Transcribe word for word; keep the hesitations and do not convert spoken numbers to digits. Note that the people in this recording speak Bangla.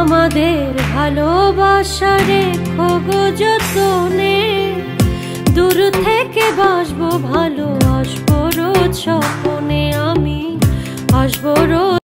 আমাদের ভালোবাসা রেখো গো যতনে, দূর থেকে বাসবো ভালো